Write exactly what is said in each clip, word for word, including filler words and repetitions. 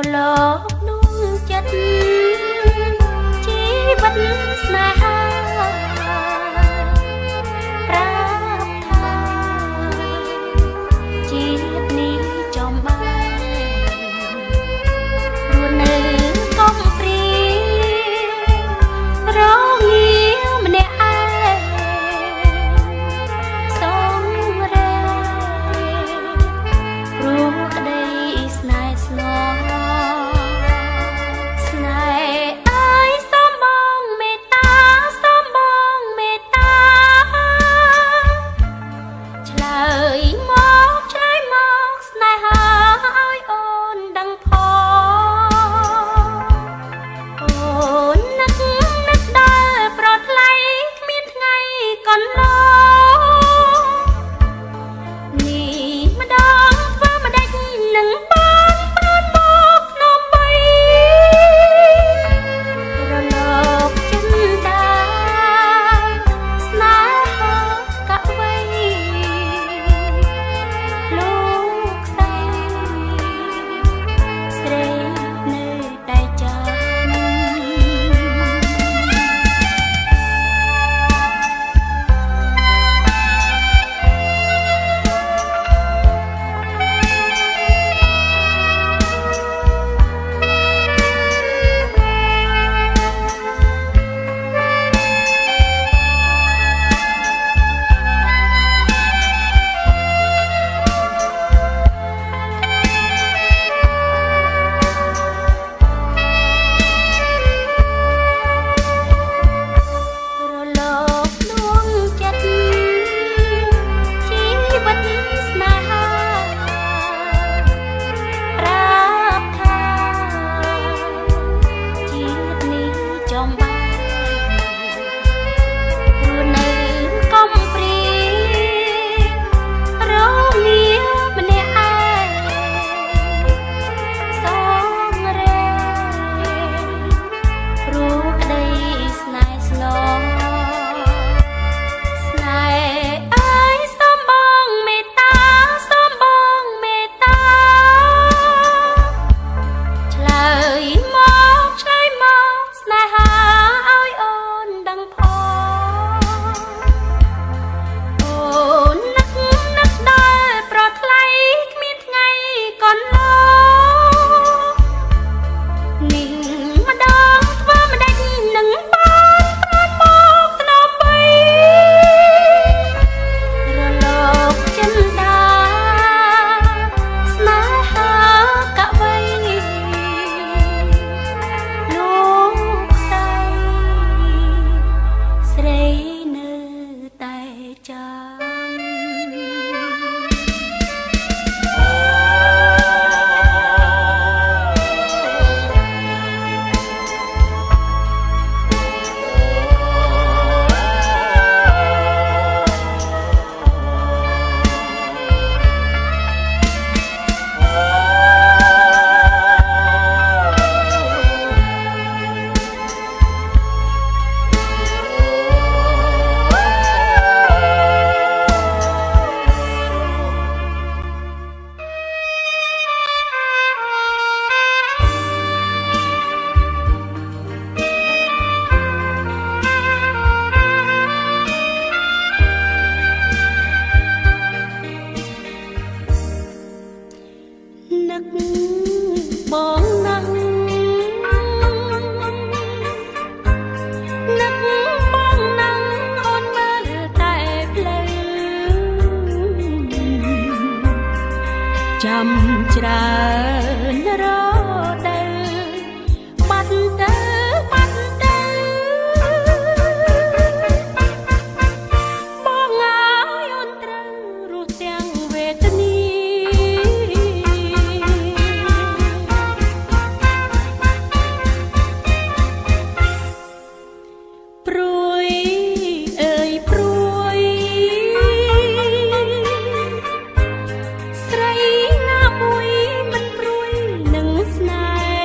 ស្រីណាមួយមិនព្រួយនឹងស្នេហ៍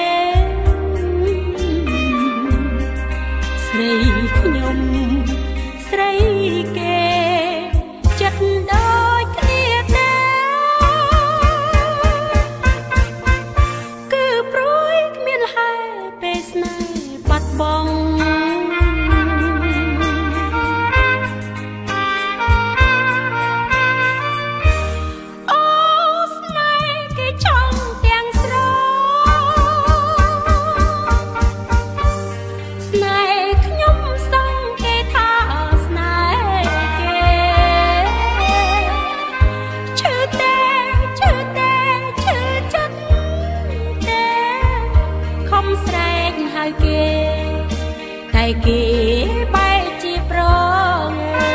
គេបែកជាប្រង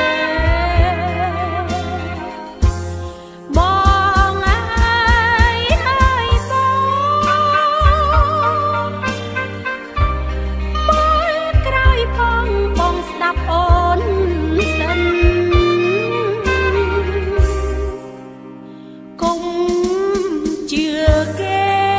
បងអើយអើយបងបងក្រោយផងបងស្ដាប់អូនសិនគុំជឿគេ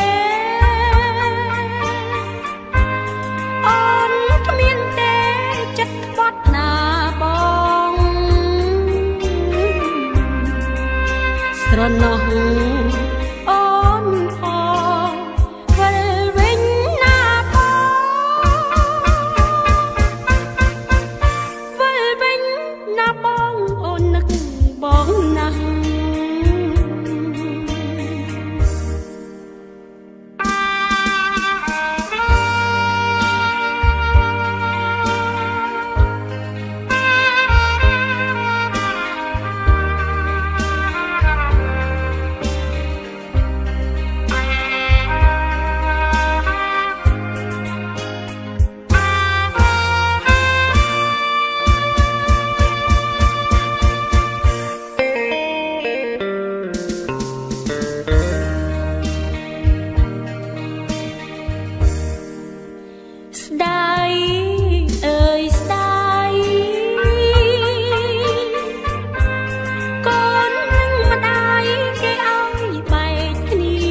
ស្រណោះអូនផងវិលវិញណាបងវិលវិញណាបងអូននឹកបងណាស់ស្ដាយអើយស្ដាយកូននឹងម្ដាយគេឲ្យបែកគ្នា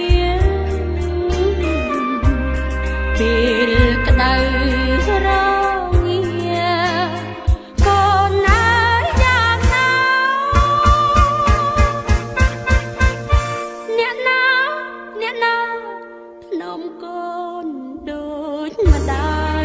ពេលក្តៅរងាកូនអើយយ៉ាងណាអ្នកណាអ្នកណាភ្នំកូនដូចម្ដាយ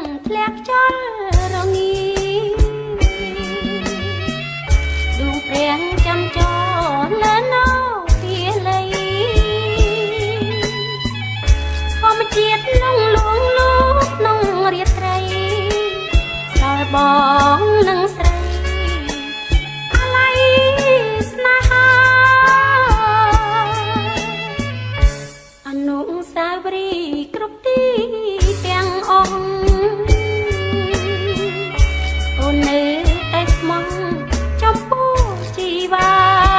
ធ្លាក់ចោលរងាដួងព្រាំងចាំចោលនៅនៅទីលីធម្មជាតិលងលងលូកក្នុងរាត្រីសល់បងនឹងស្រីអាឡ័យស្នេហាអនុស្សាវរីយ៍គ្រប់ទីទាំងអង្គអូននៅតែស្មោះចំពោះជីវ៉ា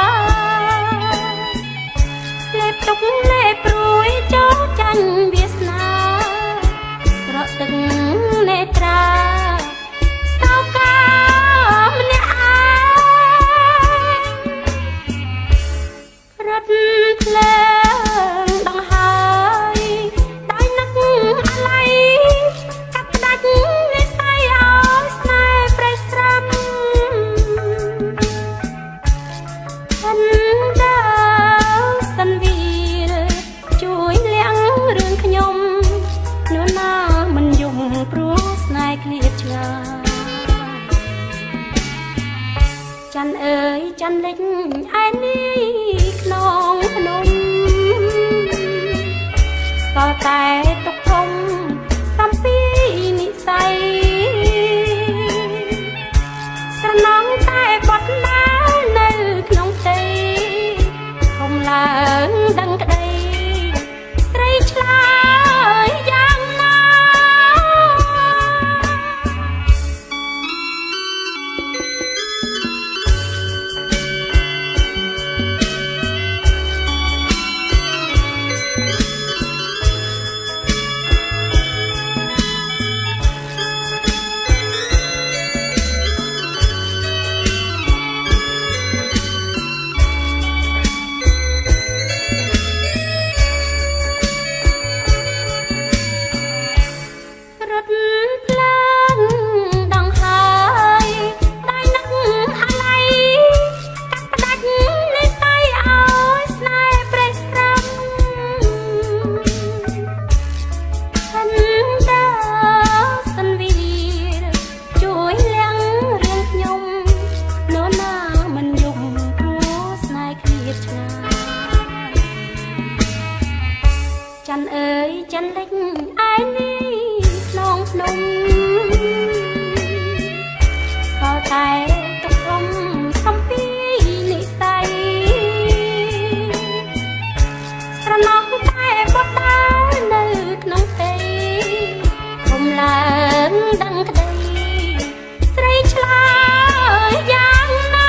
លេបទុកលេបព្រួយចូលចាញ់វាសនាស្រក់ទឹកនេត្រាស្ទោកាម្នាក់ឯងរត់ភ្លើងដង្ហើយដៃនឹកអាឡ័យកាត់ផ្ដាច់និស្ស័យឲ្យស្នេហ៍ប្រេះស្រាំហិនដើសិនវាជួយលាងរឿងខ្ញុំនោះណាមិនយំព្រោះស្នេហ៍ឃ្លាតឆ្ងាយច័ន្ទអើយច័ន្ទលិចឯនេះក្នុងភ្នំក៏តែទុកធំសំពីនិស្ស័យស្រណងតែបត់ណានៅក្នុងផ្ទៃធំឡើងដឹងក្តីស្រីឆ្លើយយ៉ាងណាច័ន្ទអើយច័ន្ទលិចឯនេះក្នុងភ្នំក៏តែទុកធំសំពីនិស្ស័យស្រណោះតែបត់ដើរនៅក្នុងផ្ទៃធំឡើងដឹងក្តីស្រីឆ្លើយយ៉ាងណា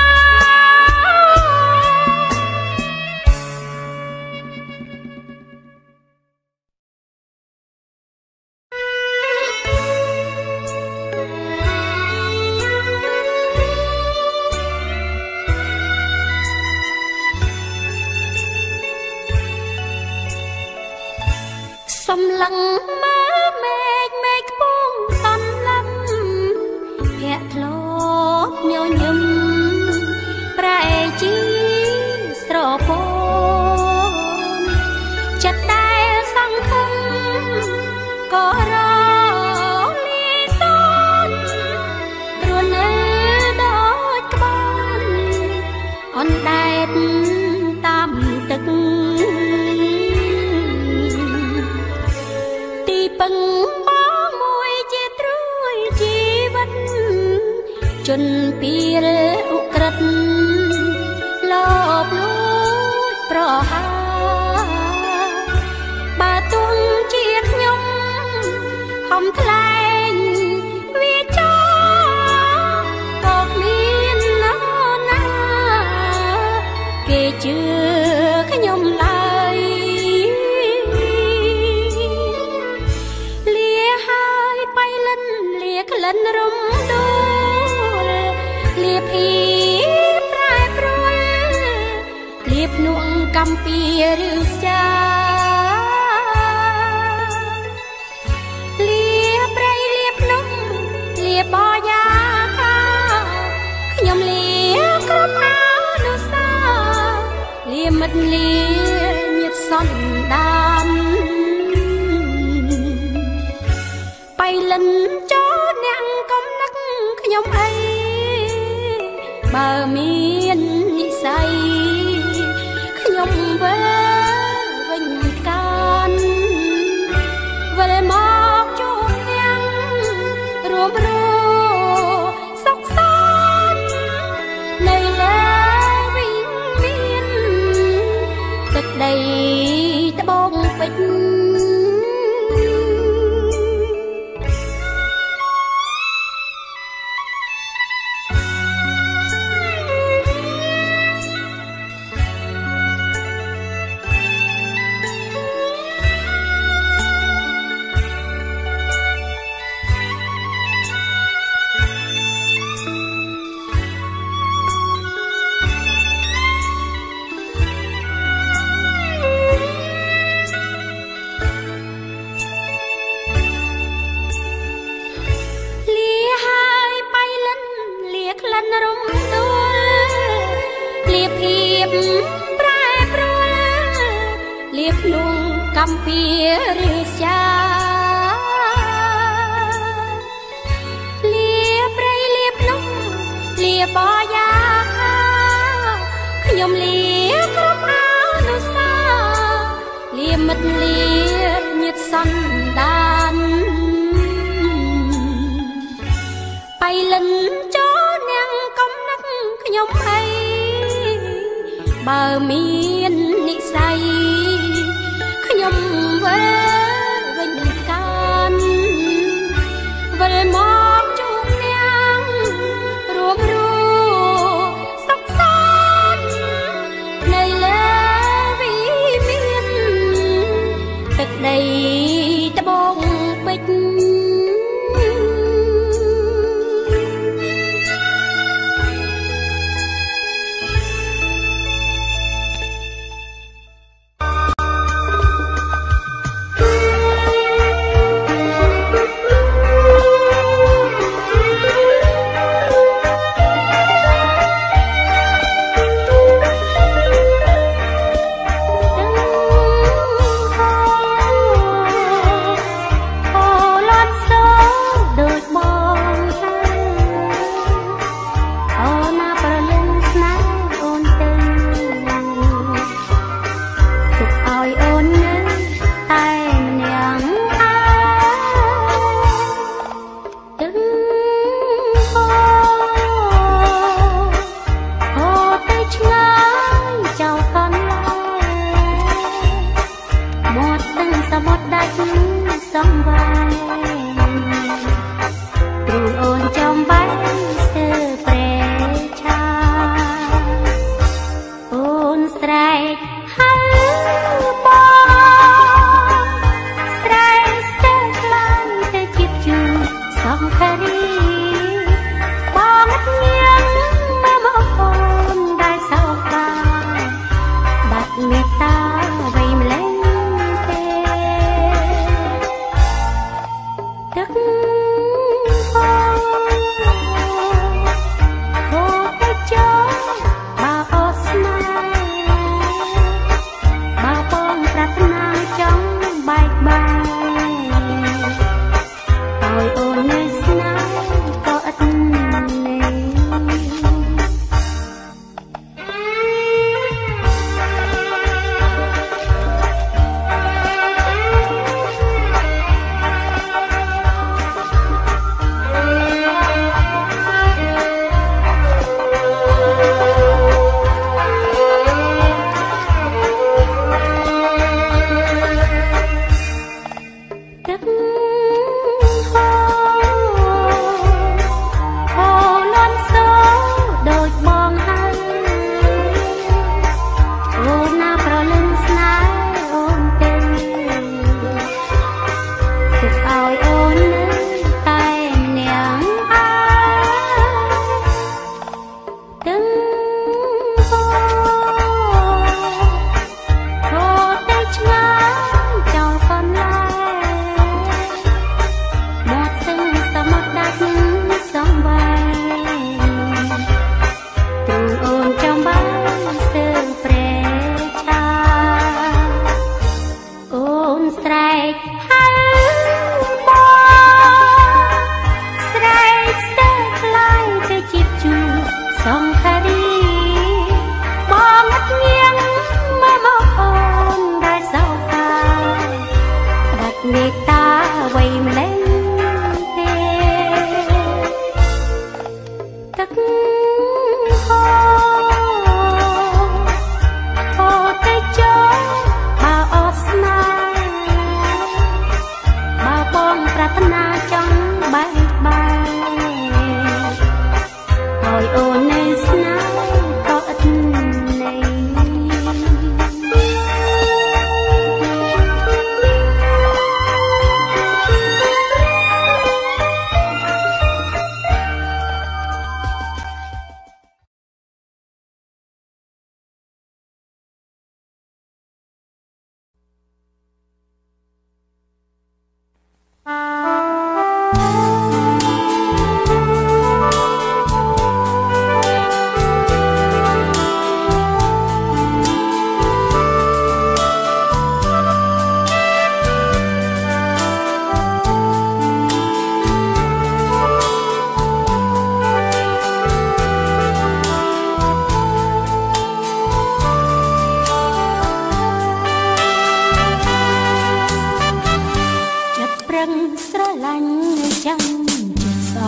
សំឡឹងមើមេឃមេឃខ្ពស់សំឡឹងភាក់ធ្លាប់ញញឹមប្រែជីស្រពោនចិត្តដែលសង្ឃឹមក៏រលាយសូន្យរនៅដូចក្បូនអណ្ដែតតាមទឹកពឹងបងមួយជាត្រួយជីវិតជន់ពីលឧក្រិដ្ឋលបលួចប្រហាបើទងជាខ្ញុំខំថ្លែងវាចោក៏គ្មានណាគេជឿខ្ញុំឡើយក្លិនរំដួលលាភីប្រែប្រួលលាភ្នួងកំពីឬស្ចាលាព្រៃលាភ្នំលាបយ៉ាខាខ្ញុំលាគ្រប់អនុសាលាមិត្តលាញាតិសន្តានបៃលិនចខ្ញុំអីបើមាននិស័យខ្ញុំវិលវិញកានវិលមកជួបទាំងរួមរស់សុខសាន្តនៅលើវិញមានទឹកដីត្បូងពេជ្ររំដួលលៀបភាពប្រែប្រួលលៀបភ្នំកម្ពីរាជាលៀបព្រៃលៀបភ្នំលៀបបយ៉ាខាខ្ញុំលៀបគ្រប់អនុសាលៀបមិត្តលៀបញាតិសន្តានបៃលិនខ្ញុំអីបើមាននិស័យខ្ញុំវិលវិញកានវិលមកជួបអ្នករួមរស់សុខសាន្តនៅលើវិមានទឹកដីត្បូងពេជ្រឲ្យអូននៅស្នេហ៍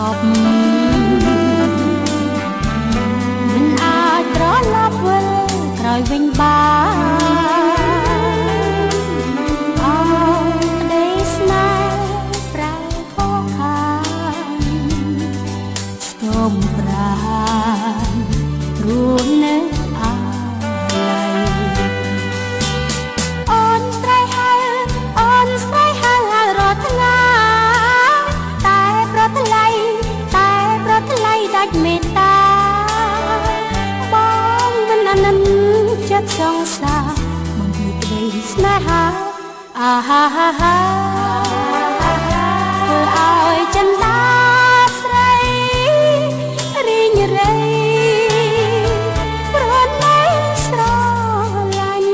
ប់មិនអាចត្រឡប់វិលក្រោយវិញបានអោក្តីស្នេហ៍ប្រែខកខានស្ទមប្រាណព្រោះនៅអាឡ័យអូនស្រែកហៅអូនស្រែកហៅហៅរាល់ថ្ងៃតែប្រថ្លៃតែប្រថ្លៃដាច់មេត្តាបងមិនអាណិនចិត្តសងសាមកពីក្តីស្នេហាអាហាហាហាធ្វើឲ្យចិនតាស្រីរីងរៃព្រោះនៅស្រឡាញ់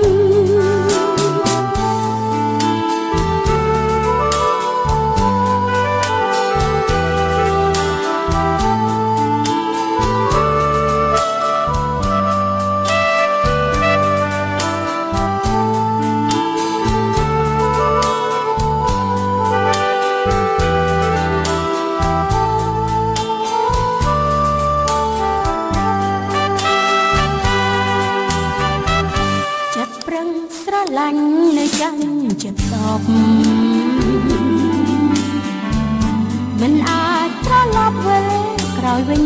ស្រឡាញ់នៅចាំចិត្តសពមិនអាចត្រឡប់វិលក្រោយវិញ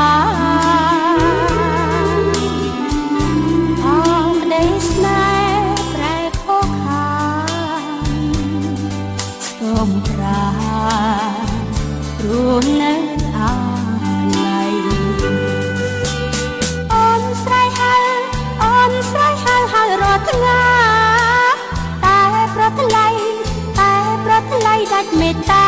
បានអងក្តីស្នេហ៍ប្រែខកខានស្ទមប្រាណព្រោះនៅអាឡ័យអូនស្រែកហៅអូនស្រែកហៅហៅរាល់ថ្ងៃតែប្រថ្លៃតែប្រថ្លៃដាច់មេត្តា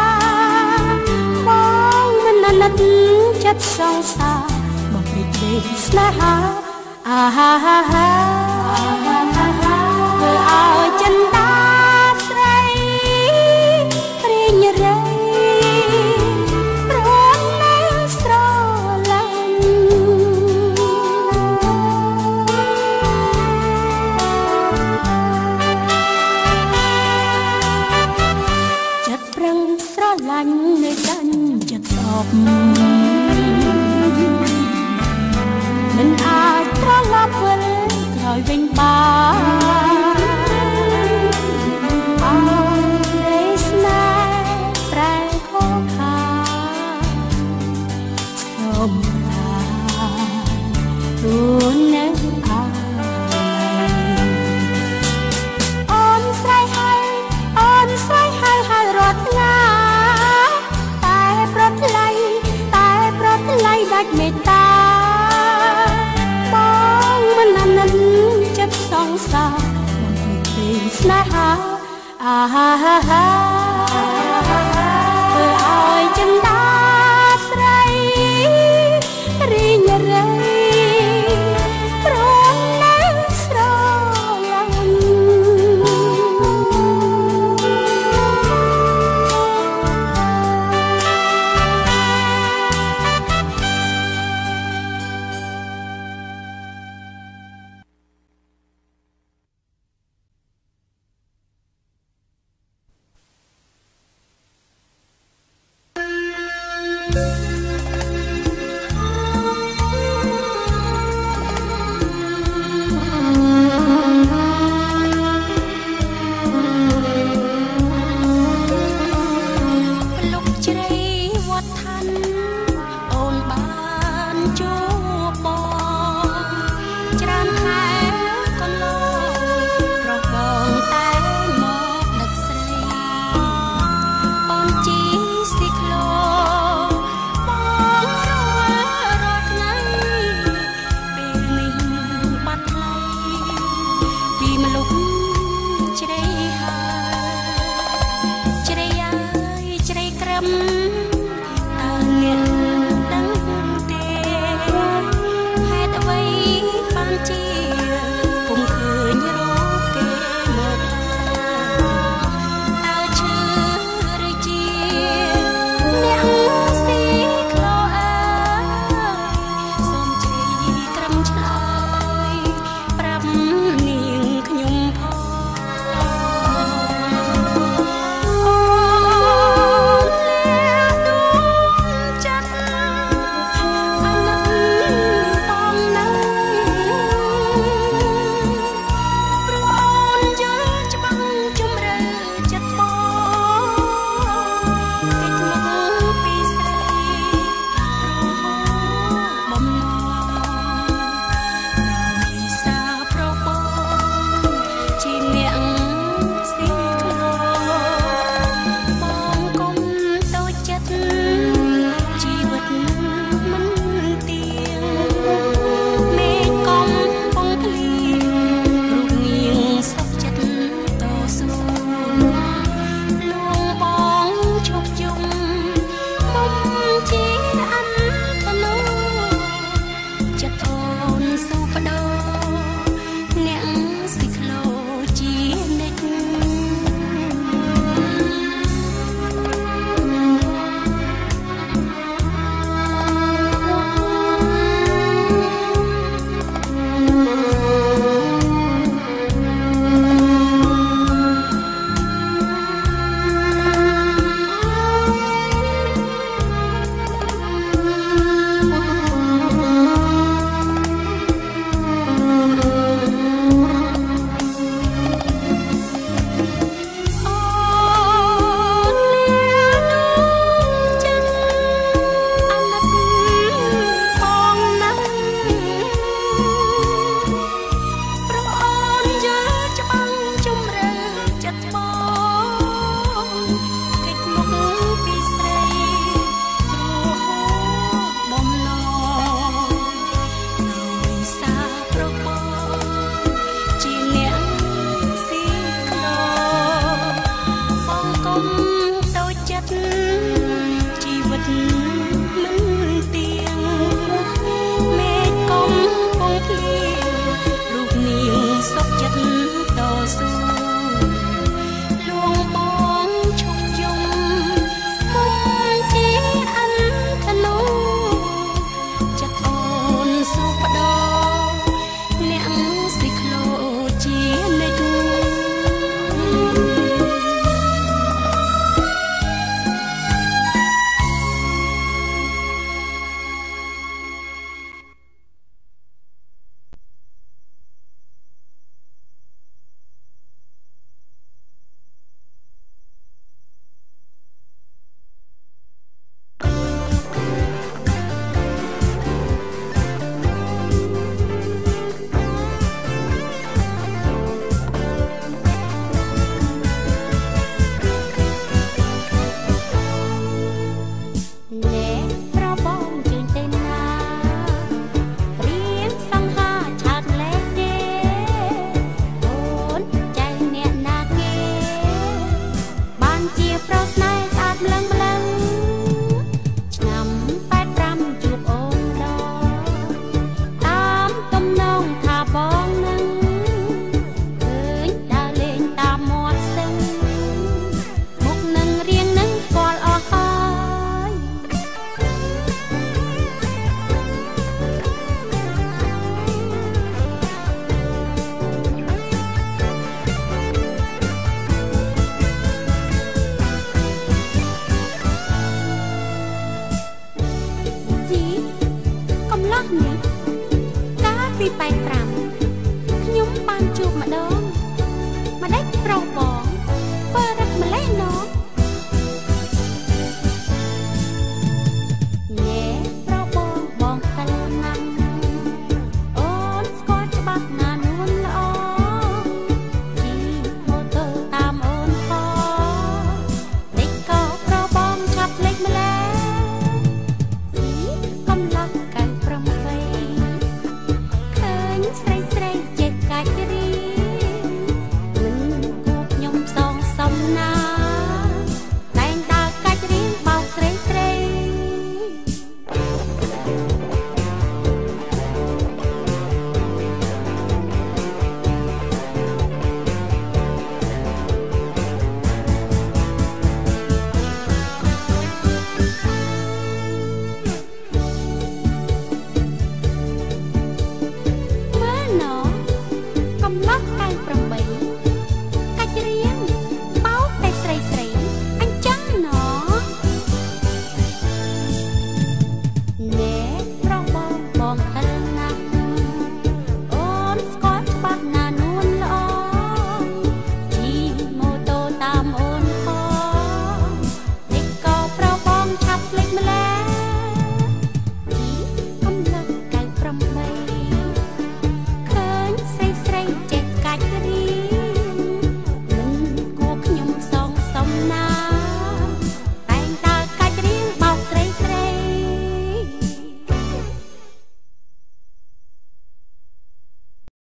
បងមិនអាណិតចិត្តសងសាមកពីក្តីស្នេហាអាហាហាហាធ្វើឲ្យចិនតាស្រីរីងរៃព្រោះនៅស្រឡាញ់ចិត្តប្រឹងស្រឡាញ់នៅដាច់ចិត្តសពមិនអាចត្រឡប់វិលក្រោយវិញបានអរនៃស្នេហ៍ប្រែខកខានសូមរាព្រោះនៅអាឡ័យអូនស្រែកហៅអូនស្រែកហៅហៅរាល់ថ្ងៃតែប្រថ្លៃតែប្រថ្លៃដាច់មេត្តាបងមិនអាណិនចិត្តសងសាមកពីក្តីស្នេហាអាហាហាហាធ្វើឲ្យចិនតាស្រីរីងរៃព្រោះនៅស្រឡាញ់แปดเปล่า